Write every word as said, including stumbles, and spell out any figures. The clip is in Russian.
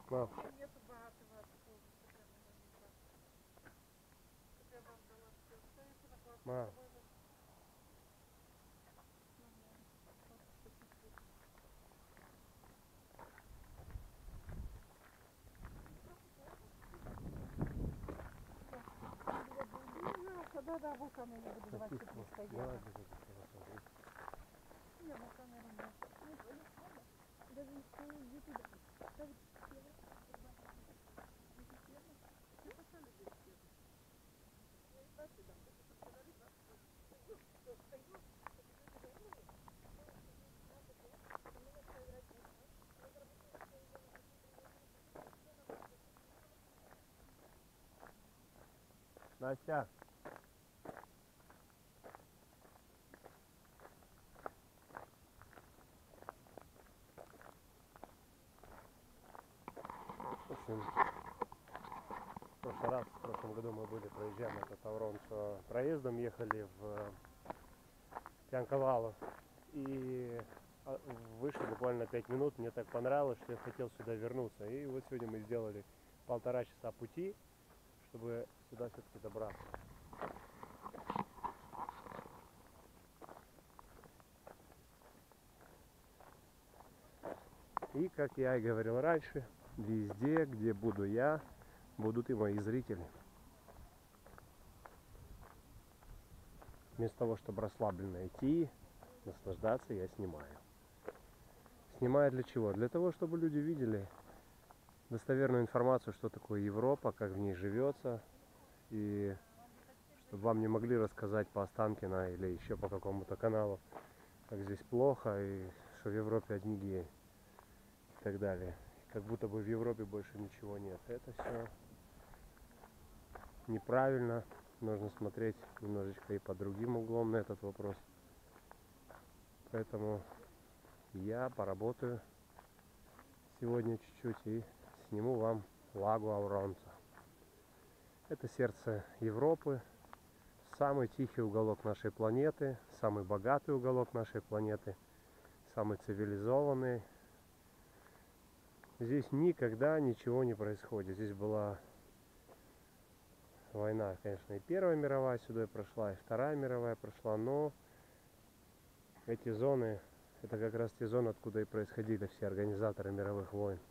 Мам. Нету багатого автобуса прямо на них. Щоб я вам дала все. Стоїть на класі. Мам. Да, да, в камеру не буду давать, чтобы не стояла. Не, на камеру нет. Даже не стою, иди туда. Настя. В общем, в прошлый раз, в прошлом году мы были, проезжаем этот Аврон, что проездом ехали в Пьянковалу. И вышли буквально пять минут, мне так понравилось, что я хотел сюда вернуться. И вот сегодня мы сделали полтора часа пути, чтобы сюда все-таки добраться. И, как я и говорил раньше, везде, где буду я, будут и мои зрители. Вместо того, чтобы расслабленно идти, наслаждаться, я снимаю. Снимаю для чего? Для того, чтобы люди видели достоверную информацию, что такое Европа, как в ней живется, и чтобы вам не могли рассказать по Останкино или еще по какому-то каналу, как здесь плохо, и что в Европе одни геи и так далее. Как будто бы в Европе больше ничего нет. Это все неправильно. Нужно смотреть немножечко и по другим углом на этот вопрос. Поэтому я поработаю сегодня чуть-чуть и сниму вам Лагу Ауронца. Это сердце Европы, самый тихий уголок нашей планеты, самый богатый уголок нашей планеты, самый цивилизованный. Здесь никогда ничего не происходит. Здесь была война, конечно, и Первая мировая сюда прошла, и Вторая мировая прошла, но эти зоны, это как раз те зоны, откуда и происходили все организаторы мировых войн.